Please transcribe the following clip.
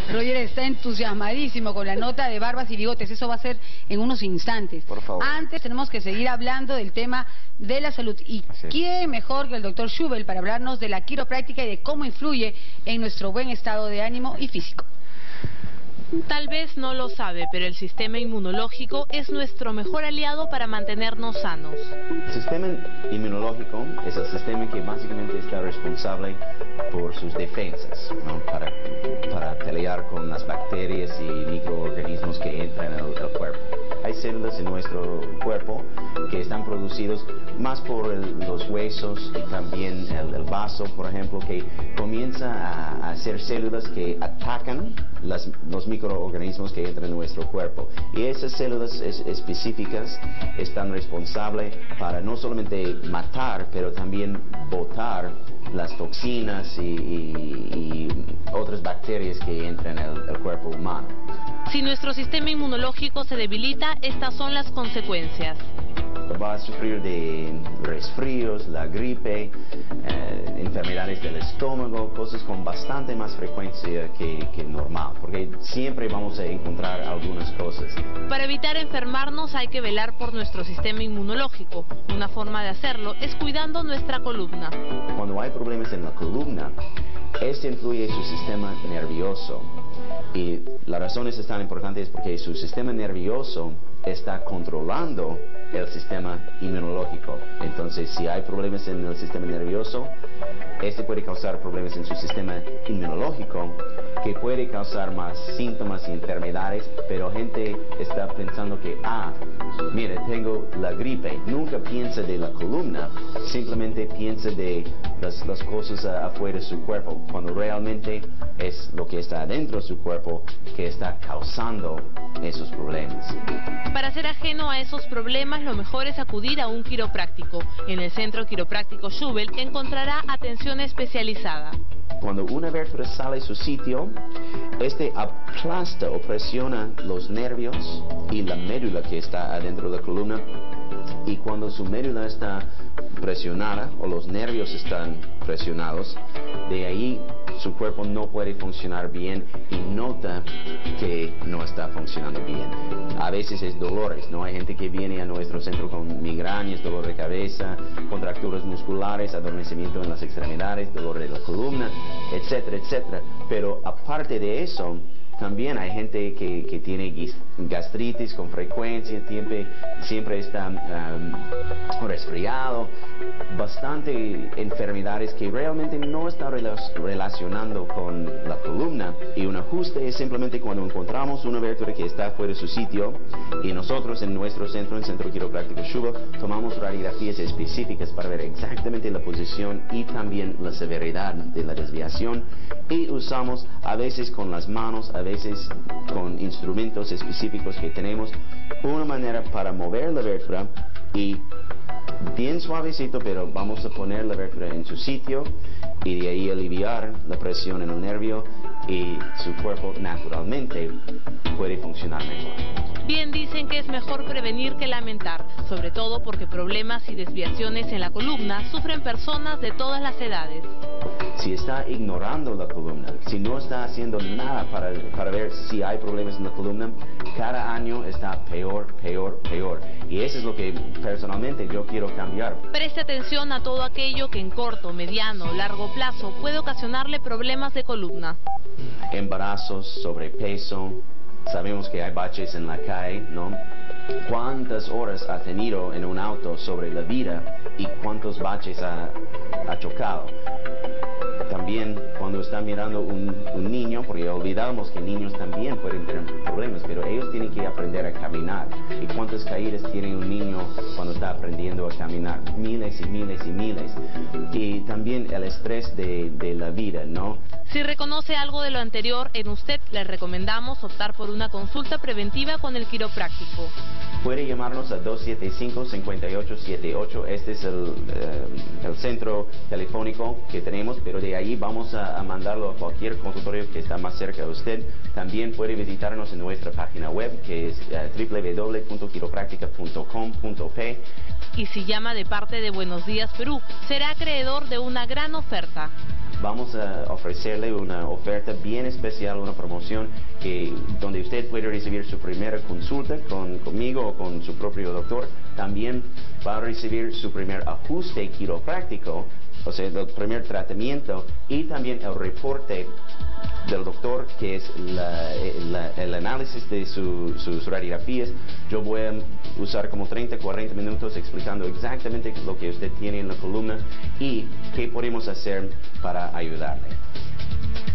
Roger está entusiasmadísimo con la nota de barbas y bigotes. Eso va a ser en unos instantes. Por favor. Antes tenemos que seguir hablando del tema de la salud. ¿Y quién mejor que el doctor Schubel para hablarnos de la quiropráctica y de cómo influye en nuestro buen estado de ánimo y físico? Tal vez no lo sabe, pero el sistema inmunológico es nuestro mejor aliado para mantenernos sanos. El sistema inmunológico es el sistema que básicamente está responsable por sus defensas, ¿no? para pelear con las bacterias y microorganismos que entran en el cuerpo. Hay células en nuestro cuerpo que están producidos más por los huesos y también el vaso, por ejemplo, que comienza a hacer células que atacan los microorganismos que entran en nuestro cuerpo. Y esas células específicas están responsables para no solamente matar, pero también botar las toxinas y otras bacterias que entran en el cuerpo humano. Si nuestro sistema inmunológico se debilita, estas son las consecuencias. Va a sufrir de resfríos, la gripe, enfermedades del estómago, cosas con bastante más frecuencia que normal, porque siempre vamos a encontrar algunas cosas. Para evitar enfermarnos hay que velar por nuestro sistema inmunológico. Una forma de hacerlo es cuidando nuestra columna. Cuando hay problemas en la columna, este influye en su sistema nervioso. Y las razones tan importantes es porque su sistema nervioso está controlando el sistema inmunológico. Entonces, si hay problemas en el sistema nervioso, este puede causar problemas en su sistema inmunológico, que puede causar más síntomas y enfermedades, pero gente está pensando que, mire, tengo la gripe. Nunca piensa de la columna, simplemente piensa de las cosas afuera de su cuerpo, cuando realmente es lo que está adentro de su cuerpo que está causando esos problemas. Para ser ajeno a esos problemas, lo mejor es acudir a un quiropráctico. En el Centro Quiropráctico Schubel encontrará atención especializada. Cuando una vértebra sale de su sitio, este aplasta o presiona los nervios y la médula que está adentro de la columna. Y cuando su médula está presionada o los nervios están presionados, de ahí su cuerpo no puede funcionar bien y nota que no está funcionando bien. A veces es dolores, ¿no? Hay gente que viene a nuestro centro con migrañas, dolor de cabeza, contracturas musculares, adormecimiento en las extremidades, dolor de la columna, etcétera, etcétera. Pero aparte de eso, también hay gente que tiene gastritis con frecuencia, siempre está resfriado, bastante enfermedades que realmente no están relacionando con la columna. Y un ajuste es simplemente cuando encontramos una vértebra que está fuera de su sitio y nosotros en nuestro centro, en el Centro Quiropráctico Schubel, tomamos radiografías específicas para ver exactamente la posición y también la severidad de la desviación, y usamos a veces con las manos, a veces con instrumentos específicos que tenemos, una manera para mover la vértebra y bien suavecito, pero vamos a poner la vértebra en su sitio y de ahí aliviar la presión en el nervio y su cuerpo naturalmente puede funcionar mejor. Bien dicen que es mejor prevenir que lamentar, sobre todo porque problemas y desviaciones en la columna sufren personas de todas las edades. Si está ignorando la columna, si no está haciendo nada para ver si hay problemas en la columna, cada año está peor, peor, peor. Y eso es lo que personalmente yo quiero cambiar. Preste atención a todo aquello que en corto, mediano o largo plazo puede ocasionarle problemas de columna. Embarazos, sobrepeso, sabemos que hay baches en la calle, ¿no? ¿Cuántas horas ha tenido en un auto sobre la vida y cuántos baches ha chocado? También cuando está mirando un niño, porque olvidamos que niños también pueden tener problemas, pero ellos tienen que aprender a caminar. ¿Y cuántas caídas tiene un niño cuando está aprendiendo a caminar? Miles y miles y miles. Y también el estrés de la vida, ¿no? Si reconoce algo de lo anterior en usted, le recomendamos optar por una consulta preventiva con el quiropráctico. Puede llamarnos a 275-5878. Este es el centro telefónico que tenemos, pero de ahí vamos a mandarlo a cualquier consultorio que está más cerca de usted. También puede visitarnos en nuestra página web, que es www.quiropractica.com.pe. Y si llama de parte de Buenos Días Perú, será acreedor de una gran oferta. vamos a ofrecerle una oferta bien especial, una promoción donde usted puede recibir su primera consulta conmigo o con su propio doctor. También va a recibir su primer ajuste quiropráctico, o sea, el primer tratamiento, y también el reporte del doctor, que es el análisis de sus radiografías. Yo voy a usar como 30-40 minutos explicando exactamente lo que usted tiene en la columna y qué podemos hacer para ayudarle.